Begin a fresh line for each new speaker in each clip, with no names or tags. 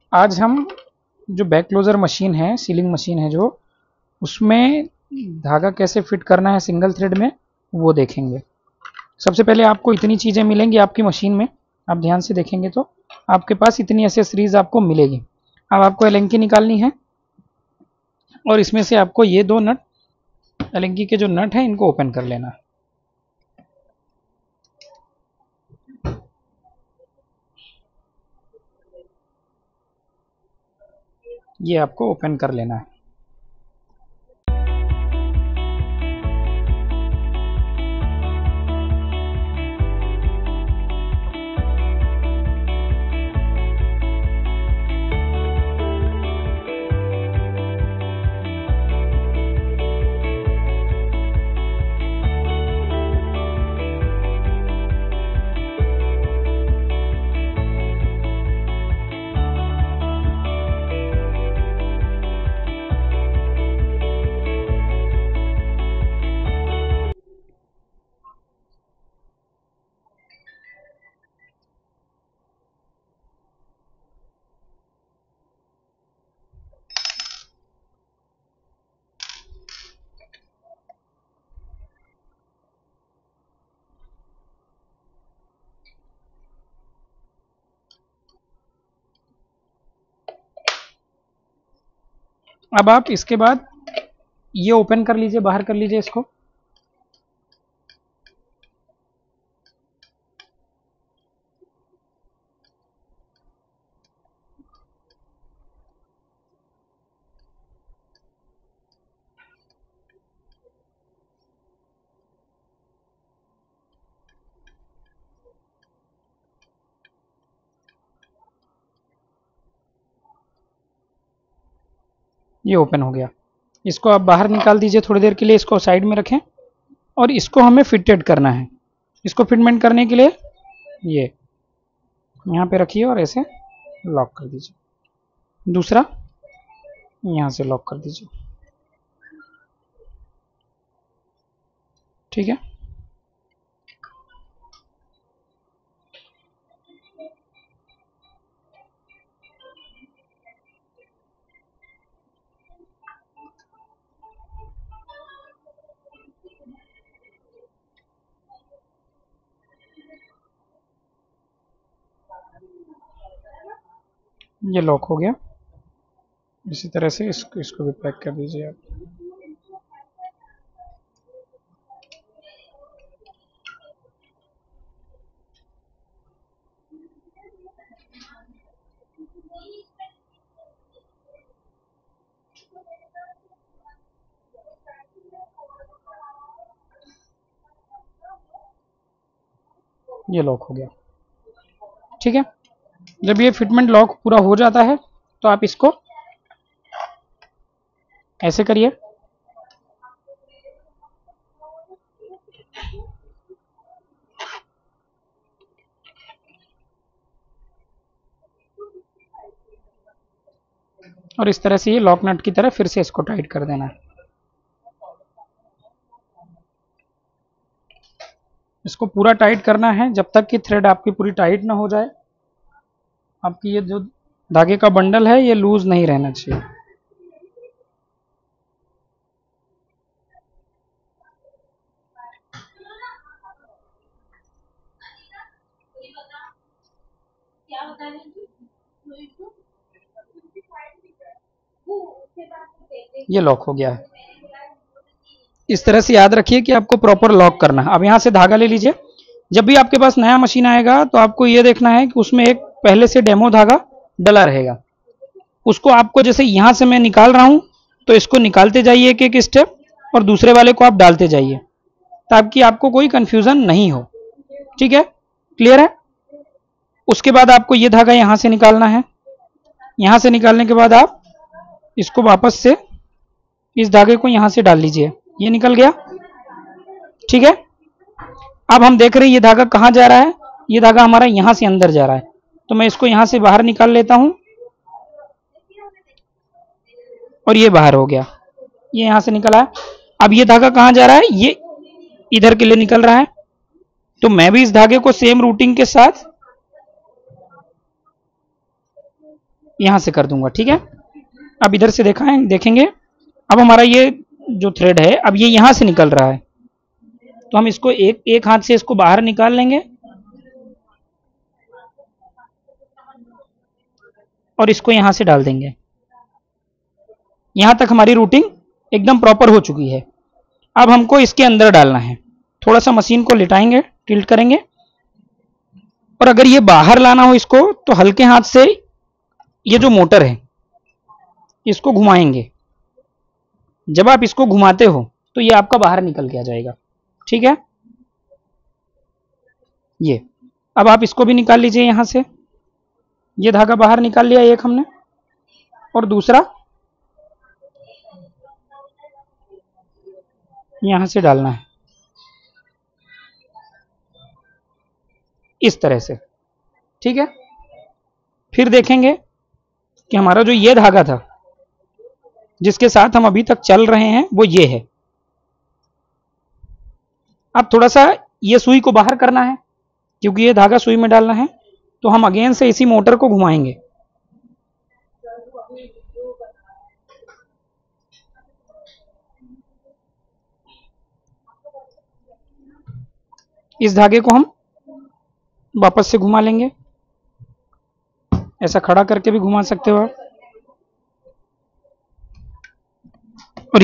आज हम जो बैक क्लोजर मशीन है, सीलिंग मशीन है जो, उसमें धागा कैसे फिट करना है सिंगल थ्रेड में, वो देखेंगे। सबसे पहले आपको इतनी चीज़ें मिलेंगी आपकी मशीन में, आप ध्यान से देखेंगे तो आपके पास इतनी एसेसरीज आपको मिलेगी। अब आपको एलेंकी निकालनी है और इसमें से आपको ये दो नट, एलेंकी के जो नट हैं, इनको ओपन कर लेना है। ये आपको ओपन कर लेना है। अब आप इसके बाद ये ओपन कर लीजिए, बाहर कर लीजिए इसको। ये ओपन हो गया। इसको आप बाहर निकाल दीजिए थोड़ी देर के लिए, इसको साइड में रखें और इसको हमें फिटेड करना है। इसको फिटमेंट करने के लिए ये यहाँ पे रखिए और ऐसे लॉक कर दीजिए। दूसरा यहाँ से लॉक कर दीजिए, ठीक है। ये लॉक हो गया। इसी तरह से इसको भी पैक कर दीजिए आप। ये लॉक हो गया, ठीक है। जब ये फिटमेंट लॉक पूरा हो जाता है तो आप इसको ऐसे करिए, और इस तरह से ये लॉक नट की तरह फिर से इसको टाइट कर देना है। इसको पूरा टाइट करना है जब तक कि थ्रेड आपकी पूरी टाइट ना हो जाए। आपकी ये जो धागे का बंडल है ये लूज नहीं रहना चाहिए। ये लॉक हो गया है। इस तरह से याद रखिए कि आपको प्रॉपर लॉक करना है। अब यहाँ से धागा ले लीजिए। जब भी आपके पास नया मशीन आएगा तो आपको ये देखना है कि उसमें एक पहले से डेमो धागा डला रहेगा। उसको आपको, जैसे यहाँ से मैं निकाल रहा हूँ तो इसको निकालते जाइए एक एक स्टेप और दूसरे वाले को आप डालते जाइए ताकि आपको कोई कंफ्यूजन नहीं हो, ठीक है। क्लियर है। उसके बाद आपको ये धागा यहाँ से निकालना है। यहाँ से निकालने के बाद आप इसको वापस से इस धागे को यहाँ से डाल लीजिए। ये निकल गया, ठीक है। अब हम देख रहे हैं ये धागा कहाँ जा रहा है। ये धागा हमारा यहाँ से अंदर जा रहा है, तो मैं इसको यहाँ से बाहर निकाल लेता हूँ और ये बाहर हो गया। ये यहाँ से निकला है। अब ये धागा कहाँ जा रहा है, ये इधर के लिए निकल रहा है। तो मैं भी इस धागे को सेम रूटिंग के साथ यहाँ से कर दूंगा, ठीक है। अब इधर से देखेंगे, अब हमारा ये जो थ्रेड है अब ये यहाँ से निकल रहा है, तो हम इसको एक हाथ से इसको बाहर निकाल लेंगे और इसको यहाँ से डाल देंगे। यहाँ तक हमारी रूटिंग एकदम प्रॉपर हो चुकी है। अब हमको इसके अंदर डालना है, थोड़ा सा मशीन को लिटाएंगे, टिल्ट करेंगे, और अगर ये बाहर लाना हो इसको तो हल्के हाथ से ये जो मोटर है इसको घुमाएंगे। जब आप इसको घुमाते हो तो ये आपका बाहर निकल के आ जाएगा, ठीक है। ये अब आप इसको भी निकाल लीजिए, यहां से ये धागा बाहर निकाल लिया एक हमने, और दूसरा यहां से डालना है इस तरह से, ठीक है। फिर देखेंगे कि हमारा जो ये धागा था जिसके साथ हम अभी तक चल रहे हैं वो ये है। अब थोड़ा सा ये सुई को बाहर करना है क्योंकि ये धागा सुई में डालना है, तो हम अगेन से इसी मोटर को घुमाएंगे। इस धागे को हम वापस से घुमा लेंगे, ऐसा खड़ा करके भी घुमा सकते हो आप। और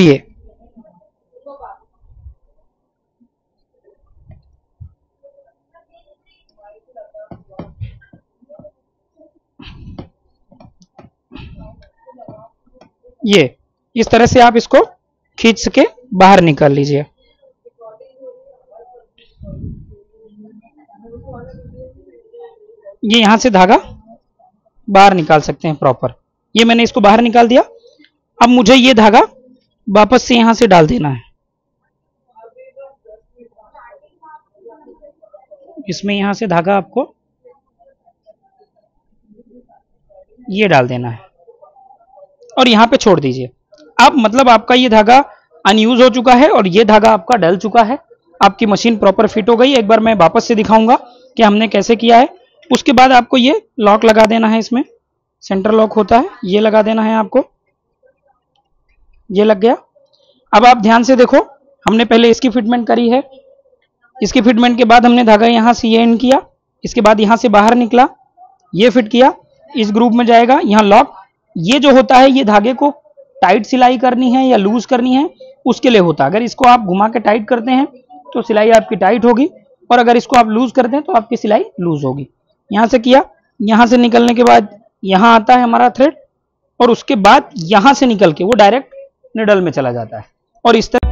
ये इस तरह से आप इसको खींच के बाहर निकाल लीजिए। ये यहां से धागा बाहर निकाल सकते हैं प्रॉपर। ये मैंने इसको बाहर निकाल दिया। अब मुझे ये धागा वापस से यहां से डाल देना है, इसमें यहां से धागा आपको ये डाल देना है और यहां पे छोड़ दीजिए। अब मतलब आपका ये धागा अनयूज हो चुका है और ये धागा आपका डल चुका है, आपकी मशीन प्रॉपर फिट हो गई। एक बार मैं वापस से दिखाऊंगा कि हमने कैसे किया है। उसके बाद आपको ये लॉक लगा देना है, इसमें सेंटर लॉक होता है, ये लगा देना है आपको। ये लग गया। अब आप ध्यान से देखो, हमने पहले इसकी फिटमेंट करी है, इसकी फिटमेंट के बाद हमने धागा यहां से ये एंड किया, इसके बाद यहां से बाहर निकला, ये फिट किया, इस ग्रुप में जाएगा, यहां लॉक। ये जो होता है ये धागे को टाइट सिलाई करनी है या लूज करनी है उसके लिए होता है। अगर इसको आप घुमा के टाइट करते हैं तो सिलाई आपकी टाइट होगी, और अगर इसको आप लूज करते हैं तो आपकी सिलाई लूज होगी। यहां से किया, यहां से निकलने के बाद यहां आता है हमारा थ्रेड, और उसके बाद यहां से निकल के वो डायरेक्ट निडल में चला जाता है। और इस तरह